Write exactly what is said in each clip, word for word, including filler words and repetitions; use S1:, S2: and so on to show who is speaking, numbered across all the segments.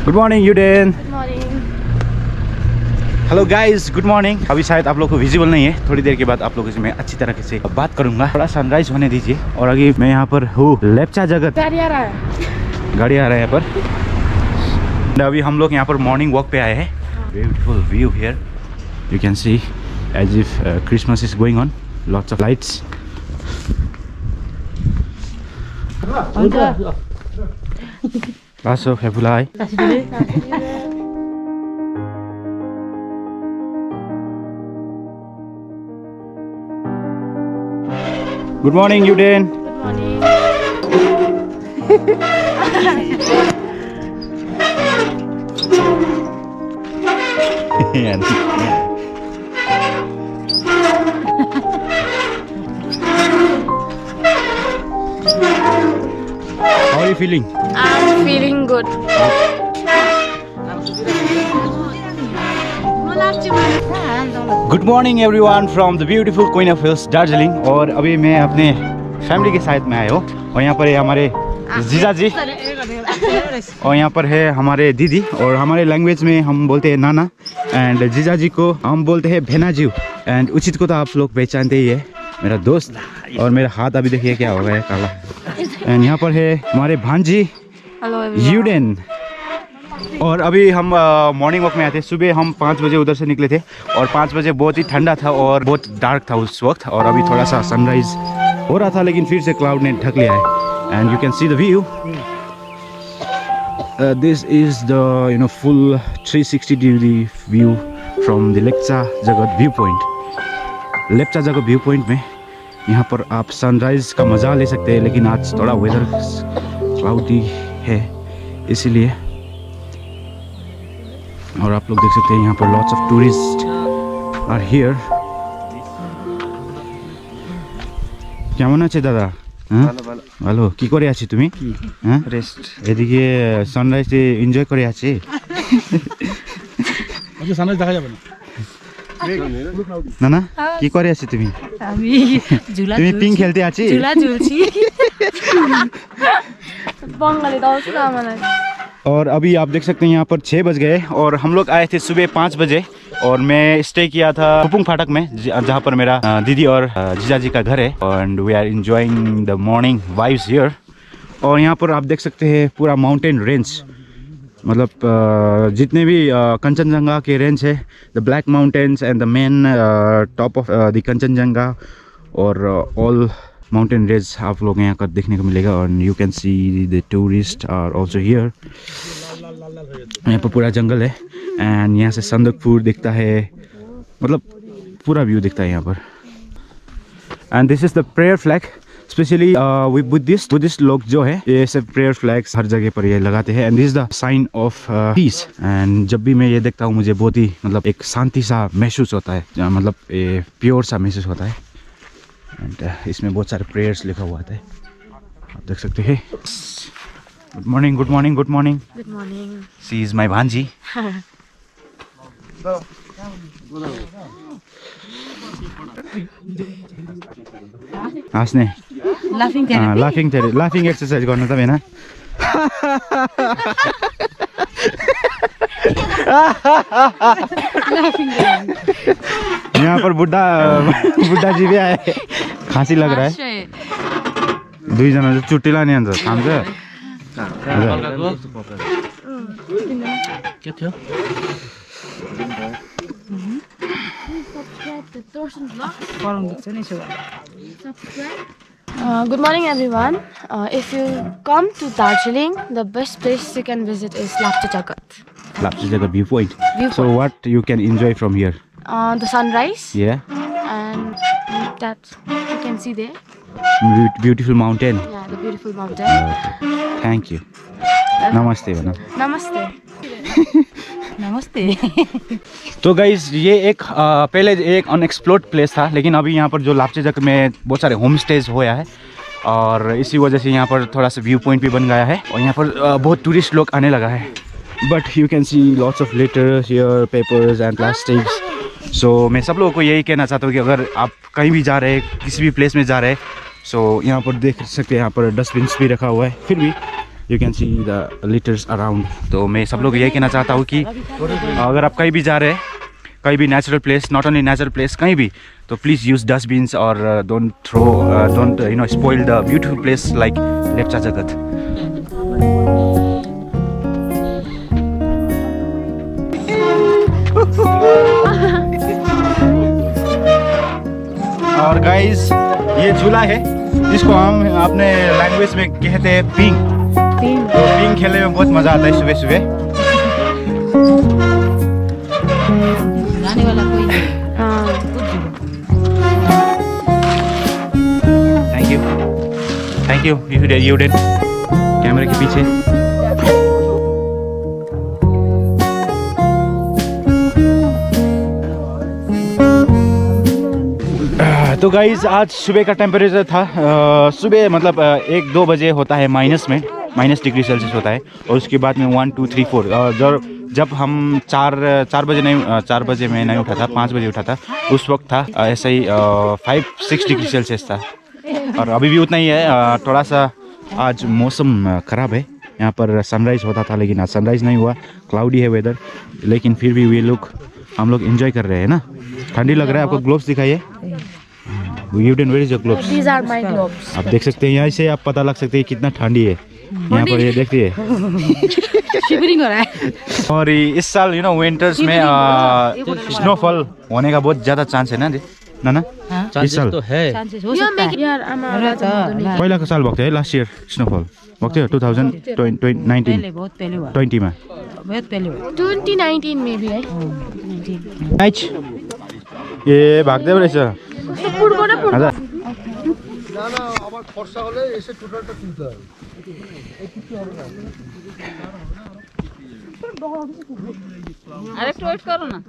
S1: Good morning Uden.
S2: Good morning.
S1: Hello guys, good morning. अभी शायद आप लोग को विजिबल नहीं है, थोड़ी देर के बाद आप लोगों से मैं अच्छी तरह से बात करूंगा। थोड़ा सनराइज होने दीजिए। और अभी मैं यहाँ पर हूँ लेप्चा जगत।
S2: गाड़ी आ रहा है
S1: गाड़ी आ रहा है यहाँ पर। अभी हम लोग यहाँ पर मॉर्निंग वॉक पे आए हैं। Beautiful view here, you can see as if Christmas is going on, lots of lights. Pasok, Hebulay. Good morning, Uden.
S2: Good morning.
S1: How are you feeling?
S2: I'm feeling good.
S1: Good morning everyone from the beautiful Queen of Hills, Darjeeling। और अभी मैं अपने family के साथ में आया हूँ और यहाँ पर है हमारे जीजा जी और यहाँ पर है हमारे दीदी। और हमारे लैंग्वेज में हम बोलते हैं नाना एंड जीजा जी को हम बोलते हैं भेनाजी। एंड उचित को तो आप लोग पहचानते ही है, मेरा दोस्त। और मेरा हाथ अभी देखिए क्या हो गया है, काला। एंड यहाँ पर है हमारे भांजी यूडेन। और अभी हम मॉर्निंग वॉक में आए थे। सुबह हम पाँच बजे उधर से निकले थे और पाँच बजे बहुत ही ठंडा था और बहुत डार्क था उस वक्त। और अभी थोड़ा सा सनराइज हो रहा था लेकिन फिर से क्लाउड ने ढक लिया है। And you can see the view. This is the you know full three sixty degree view from the Lepcha Jagat view point. Lepcha Jagat view point में यहाँ पर आप सनराइज का मज़ा ले सकते हैं, लेकिन आज थोड़ा वेदर क्लाउडी है इसीलिए। और आप लोग देख सकते हैं यहाँ पर lots of tourist are here. কেমন আছে দাদা? ভালো ভালো। কি করে আছি তুমি? হ্যাঁ রেস্ট। এদিকে সানরাইজ এনজয় করে আছি। আচ্ছা সানরাইজ দেখা যাবে না। না না কি করে আছি তুমি?
S2: আমি ঝুলা
S1: তুমি পিং খেলতে আছি?
S2: ঝুলা ঝুলছি। बंगाली तो उसका माना।
S1: और अभी आप देख सकते हैं यहाँ पर छः बज गए और हम लोग आए थे सुबह पाँच बजे। और मैं स्टे किया था पुपुंग फाटक में, जहाँ पर मेरा दीदी और जीजा जी का घर है। And we are enjoying the morning vibes here. और यहाँ पर आप देख सकते हैं पूरा माउंटेन रेंज, मतलब जितने भी कंचनजंगा के रेंज है, the black mountains and the main top of the Kanchenjunga और ऑल माउंटेन रेंज आप लोग यहाँ का देखने को मिलेगा। और you can see the tourist are also here. यहाँ पर पूरा जंगल है एंड यहाँ से संदकपुर दिखता है, मतलब पूरा व्यू दिखता है यहाँ पर। And this is the prayer flag, specially Buddhist Buddhist लोग जो है ये सब प्रेयर फ्लैग्स हर जगह पर ये लगाते हैं। And this is the sign of peace. And जब भी मैं ये देखता हूँ मुझे बहुत ही मतलब एक शांति सा महसूस होता है, मतलब ये प्योर सा महसूस होता है। एंड uh, इसमें बहुत सारे प्रेयर्स लिखा हुआ है, आप देख सकते हैं। Good morning, good morning, good morning.
S2: Good morning.
S1: She is my भांजी। हाँस्ने
S2: लाफिङ
S1: लाफिङ लाफिङ एक्सर्साइज गर्नु त भएन। यहाँ पर बुढ़ा बुढ़ा जी भी आए, खांसी लग रहा है। दुई जना चाहिँ चुट्टी लाने अन्त खान्छ। के थियो?
S2: Uh, good morning everyone. Uh, if you come to Darjeeling, the best place you can visit is Lapcha Jagat.
S1: Lapcha Jagat viewpoint.
S2: Viewpoint.
S1: So what you can enjoy from here?
S2: Uh, the sunrise.
S1: Yeah.
S2: And that you can see there.
S1: Be- beautiful mountain.
S2: Yeah, the beautiful mountain.
S1: Okay. Thank you. नमस्ते बना।
S2: नमस्ते। नमस्ते।
S1: तो guys ये एक आ, पहले एक unexplored place था, लेकिन अभी यहाँ पर जो लाप्चा जगत में बहुत सारे होम स्टेज होया है और इसी वजह से यहाँ पर थोड़ा सा व्यू पॉइंट भी बन गया है और यहाँ पर आ, बहुत टूरिस्ट लोग आने लगा है। But you can see lots of litters here, papers and plastics. So मैं सब लोगों को यही कहना चाहता हूँ कि अगर आप कहीं भी जा रहे हैं, किसी भी प्लेस में जा रहे हैं, सो यहाँ पर देख सकते हैं यहाँ पर डस्टबिन भी रखा हुआ है। फिर भी you can see the litters around. तो मैं सब लोग यही कहना चाहता हूँ कि अगर आप कहीं भी जा रहे हैं, कहीं भी natural place, not only natural place, कहीं भी, तो प्लीज़ यूज़ डस्टबिन्स और don't throw don't you know spoil the beautiful place like Lepcha Jagat. और गाइस ये झूला है जिसको हम अपने लैंग्वेज में कहते हैं पिंग। पिंग तो पिंग खेलने में बहुत मज़ा आता है सुबह सुबह।
S3: वाला कोई नहीं।
S2: हाँ।
S1: Thank you thank you you did कैमरे के पीछे। तो गाइज आज सुबह का टेम्परेचर था आ, सुबह मतलब आ, एक दो बजे होता है माइनस में, माइनस डिग्री सेल्सियस होता है, और उसके बाद में वन टू थ्री फोर जब जब हम चार चार बजे नहीं चार बजे में नहीं उठा था, पाँच बजे उठा था, उस वक्त था ऐसा ही फाइव सिक्स डिग्री सेल्सियस था। और अभी भी उतना ही है। थोड़ा सा आज मौसम ख़राब है, यहाँ पर सनराइज़ होता था लेकिन आज सनराइज़ नहीं हुआ, क्लाउडी है वेदर, लेकिन फिर भी वे लोग हम लोग एंजॉय कर रहे हैं ना। ठंडी लग रहा है। आपको ग्लोव्स दिखाइए। Yuden, where is your gloves?
S2: These are my gloves.
S1: आप देख सकते हैं, यहाँ से आप पता लग सकते हैं कितना ठंडी है यहाँ पर। ये देखिए
S3: शिवरिंग हो रहा है।
S1: और इस साल यू नो विंटर्स में स्नोफॉल होने का बहुत ज़्यादा चांस है ना जी, ना ना इस साल
S4: तो है।
S2: You make it. यार आमा
S1: पहिलाको साल भएको थियो है, लास्ट इयर स्नोफॉल भएको थियो टू थाउजेंड नाइन्टीन
S3: पहले बहुत पहले हुआ।
S1: ट्वेंटी में
S3: बहुत पहले हुआ।
S2: twenty nineteen में भी है।
S1: मैच ए भाग्दै रहेछ।
S2: पुडको ना पुडको।
S1: हजुर
S5: না না আবার খরচা হলে এসে টোটালটা তুলতে হবে।
S3: আরেকটু ওয়েট করো না।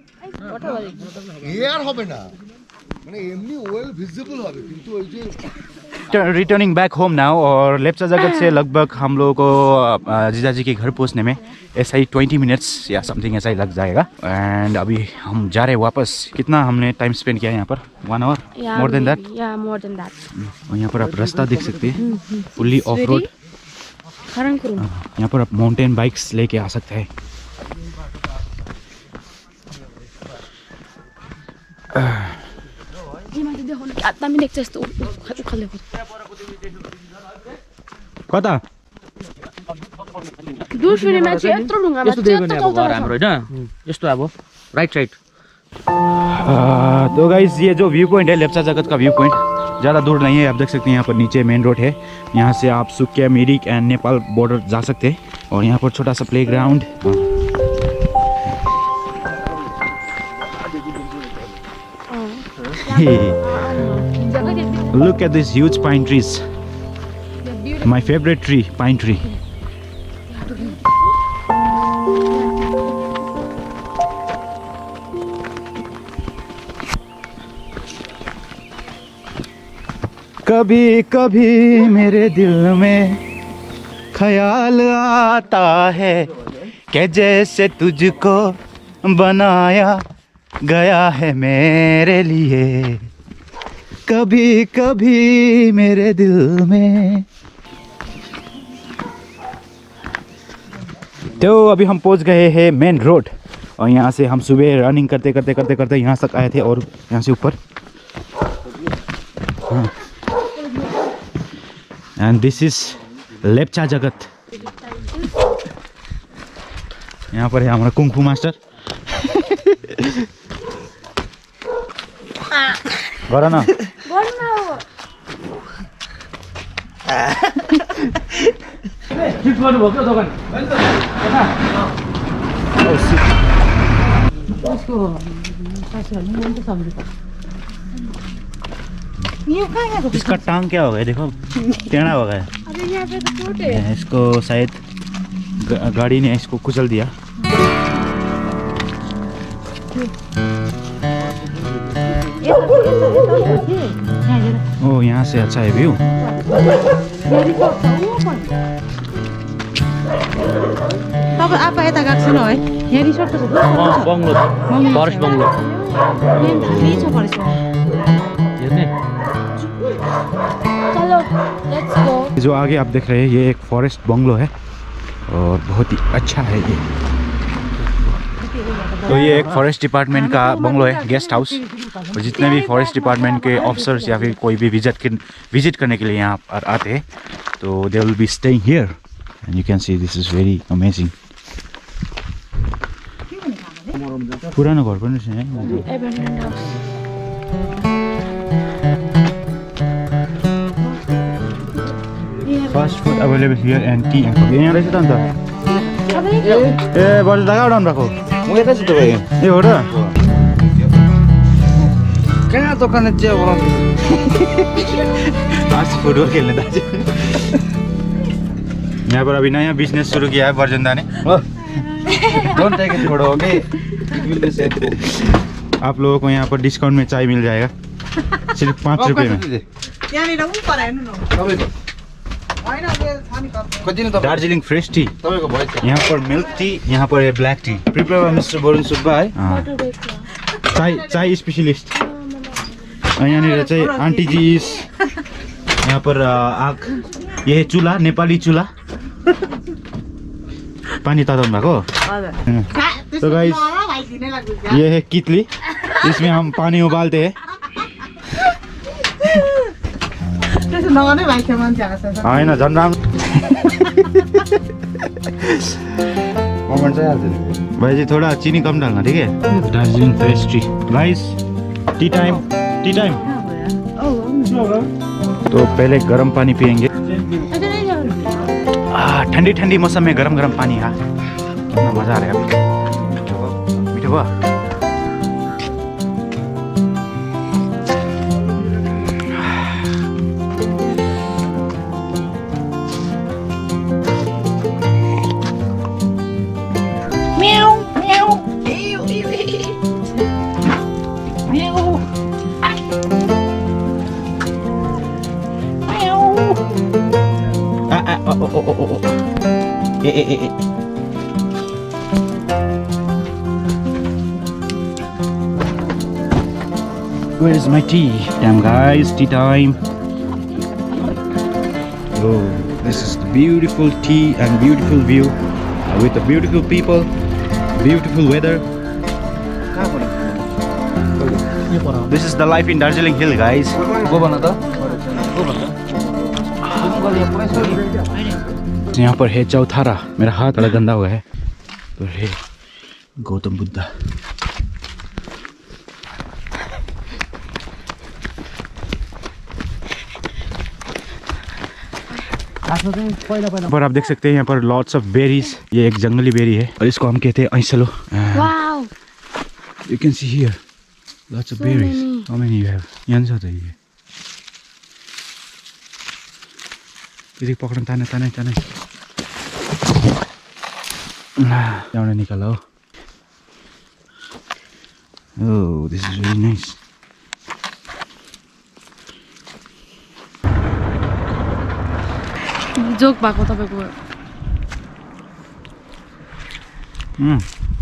S5: এ আর হবে না, মানে এমনি ওয়েল ভিজিবল হবে, কিন্তু ওই যে
S1: रिटर्निंग बैक होम नाउ। और लेप्चा जगत से लगभग हम लोगों को अ, जीजा जी के घर पहुंचने में ऐसा ही ट्वेंटी मिनट्स या समथिंग ऐसा ही लग जाएगा। एंड अभी हम जा रहे हैं वापस। कितना हमने टाइम स्पेंड किया है यहाँ पर? One hour, more than that.
S2: Yeah, more than that.
S1: और यहाँ पर आप रास्ता देख सकते हैं, फुल्ली ऑफ रोड।
S2: खरंग करूँ।
S1: यहाँ पर आप माउंटेन बाइक्स लेके आ सकते हैं।
S2: ये माथि देखाउनु कि आत्मा पनि देख्छ यस्तो उखाले
S1: कता
S2: दुर्सुरीमा चाहिँ यत्रो ढुङ्गामा
S4: यस्तो दियो भने अब घर हाम्रो हैन, यस्तो अब राइट साइड।
S1: तो गाइस ये जो व्यू पॉइंट है लेप्चा जगत का व्यू पॉइंट ज़्यादा दूर नहीं है। आप देख सकते हैं यहाँ पर नीचे मेन रोड है, यहाँ से आप सुकिया, मिरिक एंड नेपाल बॉर्डर जा सकते हैं। और यहाँ पर छोटा सा playground. Look at these huge pine trees. My favorite tree, pine tree. कभी कभी मेरे दिल में ख्याल आता है कि जैसे तुझको बनाया गया है मेरे लिए, कभी कभी मेरे दिल में। तो अभी हम पहुंच गए हैं मेन रोड, और यहाँ से हम सुबह रनिंग करते करते करते करते यहाँ तक आए थे, और यहाँ से ऊपर। एंड दिस इज लेप्चा जगत। यहाँ पर है हमारा कुंग-फू मास्टर। गर न इसका टांग क्या हो गया, देखो टेढ़ा हो गया।
S2: अरे यहाँ पे तो चोट है।
S1: इसको शायद ग- गाड़ी ने इसको कुचल दिया। ओ यहाँ से अच्छा है व्यू।
S3: अब आप यता गएको छैन है? यहाँ रिसोर्ट त छ।
S4: बङ्गलो, फरेस्ट बङ्गलो
S3: यहाँ धामी छ फरेस्ट।
S4: हेर्ने।
S2: चलो, let's go.
S1: जो आगे आप देख रहे हैं ये एक फॉरेस्ट बंगलो है और बहुत ही अच्छा है ये। तो ये एक फॉरेस्ट डिपार्टमेंट का बंगलो है, गेस्ट हाउस। और जितने भी फॉरेस्ट डिपार्टमेंट के ऑफिसर्स या फिर कोई भी विजिट विजिट करने के लिए यहाँ पर आते हैं तो they will be staying here and you can see this is very amazing. पुरानो घर पनि छ यहाँ। Fast food available here and tea and coffee. यहाँ रहेछ त अन्त ए बल दागा उडाउनु भएको
S6: म यता छु तपाईँ
S1: ए हो र
S6: कहाँ दोकान चिया बनाउँछ
S1: फास्ट फूड हो खेल्ने दाजु। यहाँ पर अभी नया बिजनेस शुरू किया है बर्जंदा ने।
S6: डोंट टेक इट छोड़ो ओके
S1: आप लोगों को यहाँ पर डिस्काउंट में चाय मिल जाएगा सिर्फ पाँच रुपये में। दार्जिलिङ फ्रेश टी, यहाँ पर मिल्क टी, यहाँ पर black tea
S6: prepare by mister Barun Subba है।
S1: चाय चाय स्पेशलिस्ट यहाँनिर चाहिँ आन्टी जी इज यहाँ पर आग ये है चूल्हा, नेपाली चूल्हा पानी तताउनु भएको। तो गाइस ये है कितली, इसमें हम पानी उबालते हैं। होइन झन् राम्रो भाई जी थोड़ा चीनी कम डालना ठीक है। Darjeeling fresh tea guys, tea time tea time. तो पहले गर्म पानी पियेंगे। ठंडी ठंडी मौसम में गरम गरम पानी है, कितना मजा आ रहा है। मीठा हुआ ए ए ए Where is my tea? Damn guys, tea time. Oh, this is the beautiful tea and beautiful view uh, with the beautiful people, beautiful weather. This is the life in Darjeeling Hill, guys.
S6: Go bana ta. Go bana.
S1: यहाँ पर है चौथारा, मेरा हाथ बड़ा गंदा हुआ है। तो है गौतम बुद्ध। पर आप देख सकते हैं यहाँ पर लॉट्स ऑफ बेरीज। ये एक जंगली बेरी है और इसको हम कहते हैं ऐसलो। You can see here lots of berries. How many you have? यहाँ छ त ये फेरि पक्ड़न ताने ताने ताने त्यहाँबाट निकाल हो। Oh, this is really nice.
S2: जोक भएको तपाईको।
S1: Mm.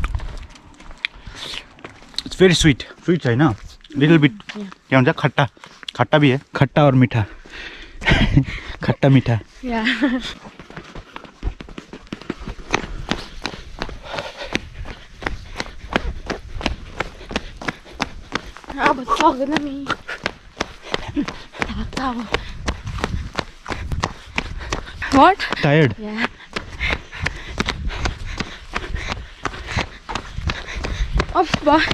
S1: It's very sweet. Sweet है ना? Little bit. क्या होता है? खट्टा, खट्टा भी है, खट्टा और मीठा। खट्टा मीठा।
S2: Yeah. अब सक्दैन नि। What?
S1: Tired?
S2: Yeah. अब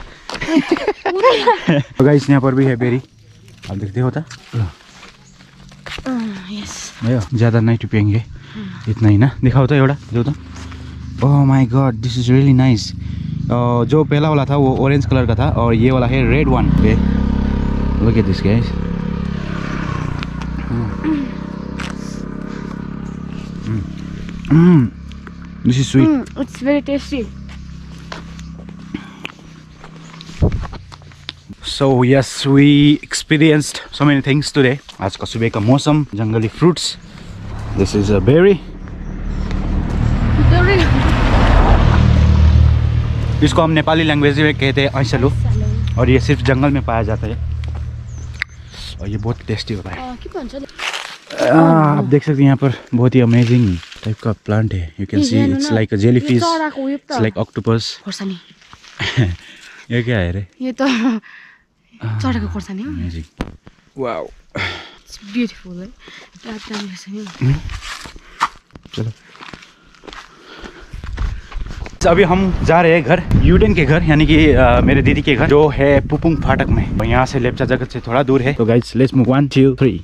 S1: तो गाइस यहाँ पर भी है बेरी, आप देखते होता।
S2: यस।
S1: ज़्यादा नहीं टिपेंगे, इतना ही ना। दिखाओ तो एवढा जो तो। Oh my god, this is really nice. जो पहला वाला था वो ऑरेंज कलर का था और ये वाला है red one. Look at this guys. This is sweet.
S2: Mm, it's very tasty.
S1: So yes, we experienced so many things today. आज का सुबह का मौसम, जंगली fruits. This is a berry. इसको हम नेपाली लैंग्वेज में कहते हैं ऐसलो और ये सिर्फ जंगल में पाया जाता है और ये बहुत टेस्टी होता है। आप देख सकते हैं यहाँ पर बहुत ही अमेजिंग टाइप का प्लांट है. You can see it's like a jellyfish, it's like octopus.
S2: खोर्सानी.
S1: ये क्या है रे?
S2: ये तो चराको खोर्सानी हो.
S1: अमेजिंग. वाओ.
S2: इट्स ब्यूटीफुल है. रात रात खोर्सानी.
S1: चलो. अभी हम जा रहे हैं घर, यूडेन के घर, यानी कि मेरे दीदी के घर जो है पुपुंग फाटक में. और यहाँ से लेप्चा जगत से थोड़ा दूर है. तो guys let's move one two three.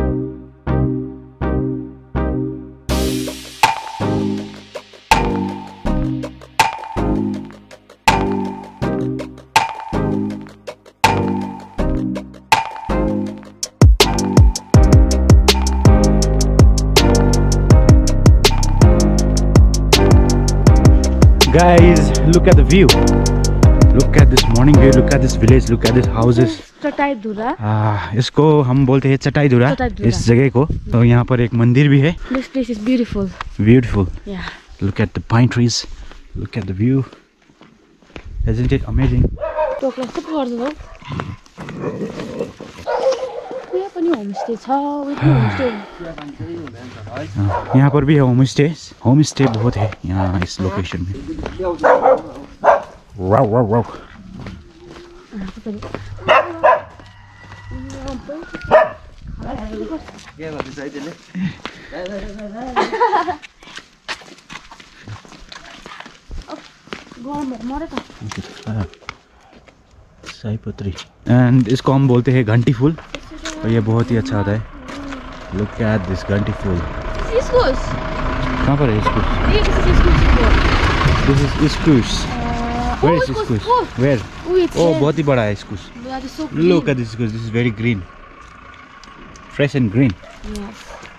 S1: Guys, look at the view. Look at this morning view. Look at this village. Look at this houses.
S2: चटाई धुरा.
S1: आ, इसको हम बोलते हैं चटाई धुरा इस जगह को. तो यहाँ पर एक मंदिर भी है.
S2: This place is beautiful.
S1: Beautiful.
S2: Yeah.
S1: Look at the pine trees. Look at the view. Isn't it amazing?
S2: तो क्लास त पर्छ हो. यहाँ पनि होमस्टे छ. होमस्टे.
S1: यहाँ पर भी है होम स्टे. होम स्टे बहुत है यहाँ इस लोकेशन में. वाव वाव वाव. साईपत्री. एंड इसको हम बोलते हैं घंटी फूल. और ये बहुत ही अच्छा आता है. Look at this घंटी फूल.
S2: Iskus.
S1: कहाँ पर है इसकुस?
S2: ये किसी इसकुस.
S1: This is iskus. Where is iskus? Where? Oh, बहुत ही बड़ा है iskus. Look at this iskus. This is very green. Fresh and green.
S2: Yes.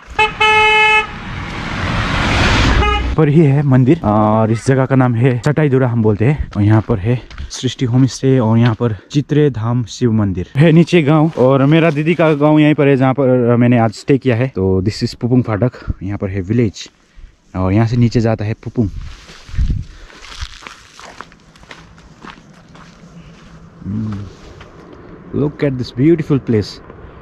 S1: पर ही है मंदिर और इस जगह का नाम है चटाई धुरा हम बोलते हैं. और यहाँ पर है सृष्टि होम स्टे और यहाँ पर चित्रे धाम शिव मंदिर है. नीचे गांव और मेरा दीदी का गांव यहीं पर है जहाँ पर मैंने आज स्टे किया है. तो दिस इज पुपुंग फाटक. यहाँ पर है विलेज और यहाँ से नीचे जाता है Pupung. Look at this beautiful place.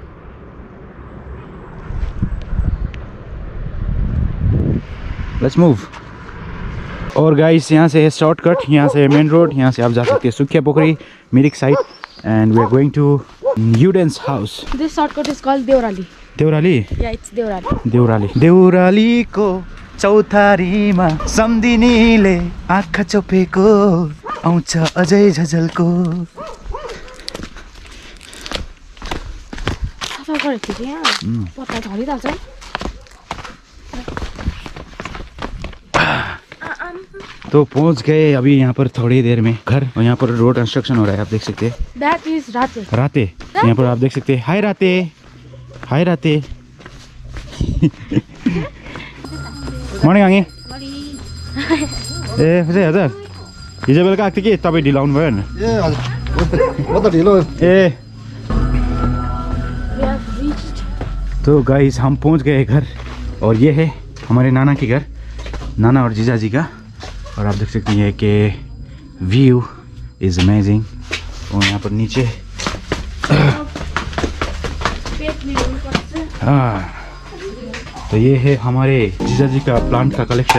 S1: Let's move. और गाइस यहाँ से है शॉर्टकट. यहाँ से मेन रोड. यहाँ से आप जा सकते हैं Sukhia Pokhari Mirik side. And we are going to Yuden's house.
S2: This shortcut is called Deurali.
S1: Deurali.
S2: Yeah, it's Deurali.
S1: Deurali. देउरालीको चौतारीमा सम्धिनीले आँखा चोपेको आउँछ अझै झझल्को.
S2: सफा गरेको थियो यहाँ. पत्ता झरिरहेको छ.
S1: तो पहुंच गए अभी यहाँ पर थोड़ी देर में घर. और यहाँ पर रोड कंस्ट्रक्शन हो रहा है आप देख सकते हैं.
S2: That is राते.
S1: राते. यहाँ पर आप देख सकते हैं. हाय राते. हाय राते. मर्निङ आगे. ए हजुर हजुर हिजो बेलुका आएको थियो कि तपाईँ ढिलो आउनु भयो नि.
S5: ए हजुर म त ढिलो.
S1: ए
S2: We have reached.
S1: तो गाइस हम पहुंच गए घर. और ये है हमारे नाना के घर. नाना और जीजा जी का. और आप देख सकते हैं कि व्यू इज़ अमेजिंग. और यहाँ पर नीचे हाँ. तो ये है हमारे जीजा जी का प्लांट का collection.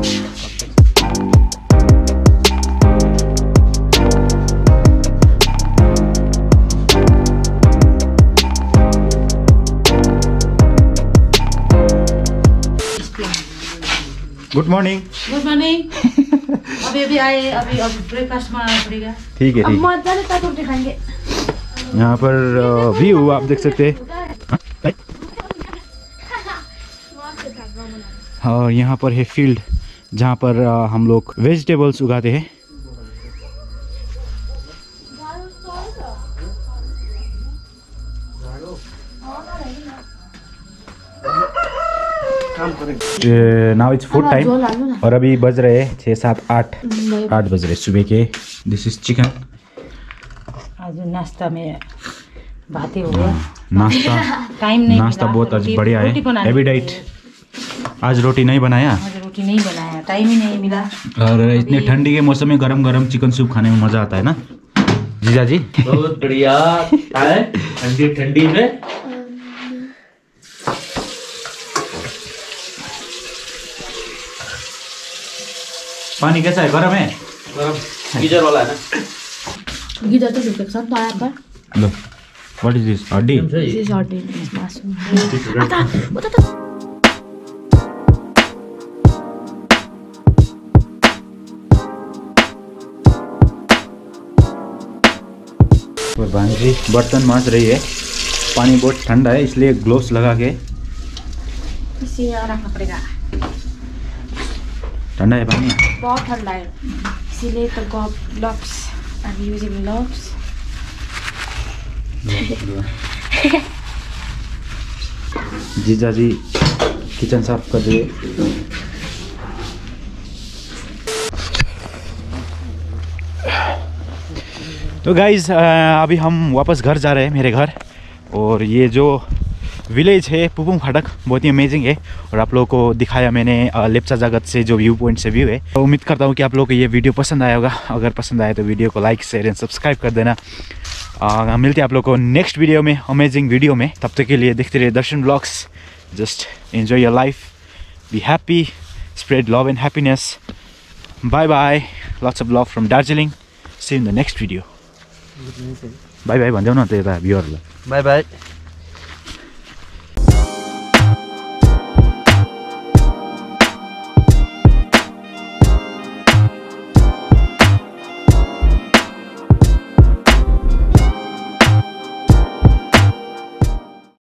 S1: Good morning.
S3: Good morning. अभी अभी आए. अभी अभी ब्रेकफास्ट में पड़ेगा.
S1: ठीक है.
S2: अब
S1: ठीक.
S2: मजाले तातो रोटी खाएंगे.
S1: यहाँ पर व्यू आप देख सकते हैं. और यहाँ पर है फील्ड जहाँ पर हम लोग वेजिटेबल्स उगाते हैं. Now it's food time. और अभी बज रहे हैं छः सात आठ आठ बज रहे सुबह के. This is chicken.
S3: आज नाश्ता में भाते हो गया.
S1: नाश्ता
S3: टाइम नहीं.
S1: नाश्ता बहुत आज बढ़िया है. Heavy diet. आज रोटी नहीं बनाया.
S3: आज रोटी नहीं बनाया. टाइम ही नहीं मिला.
S1: और इतने ठंडी के मौसम में गरम गरम चिकन सूप खाने में मजा आता है ना जीजा जी.
S4: बहुत बढ़िया है ठंडी ठंडी में.
S1: पानी कैसा है? गर्म है?
S4: गरम गीजर वाला है ना।
S2: गीजर तो झुकेको छ नि त यहाँ पर।
S1: लो, व्हाट इज दिस? हड्डी?
S2: This is hot in this मासु। उता उता त
S1: और भांजी बर्तन मांज रही है। पानी बहुत ठंडा है इसलिए ग्लोव्स लगा के।
S2: इसे यहाँ राख्नु परेगा।
S1: ठंडा है पानी?
S2: बहुत ठंडा है इसीलिए तो gloves I am using gloves.
S1: जीजा जी किचन साफ कर रही है। तो गाइज अभी हम वापस घर जा रहे हैं, मेरे घर। और ये जो विलेज है पुपुङ फाटक बहुत ही अमेजिंग है। और आप लोगों को दिखाया मैंने लेप्चा जगत से जो व्यू पॉइंट से व्यू है। तो उम्मीद करता हूँ कि आप लोगों को ये वीडियो पसंद आया होगा। अगर पसंद आया तो वीडियो को लाइक शेयर एंड सब्सक्राइब कर देना। आ, मिलते हैं आप लोगों को नेक्स्ट वीडियो में, अमेजिंग वीडियो में। तब तक के लिए देखते रहिए Darshan blogs. Just enjoy your life, be happy, spread love and happiness. Bye bye, lots of love from Darjeeling. See in the next video. Bye bye भन्देऊ न त यता भ्युअरलाई।
S6: By by.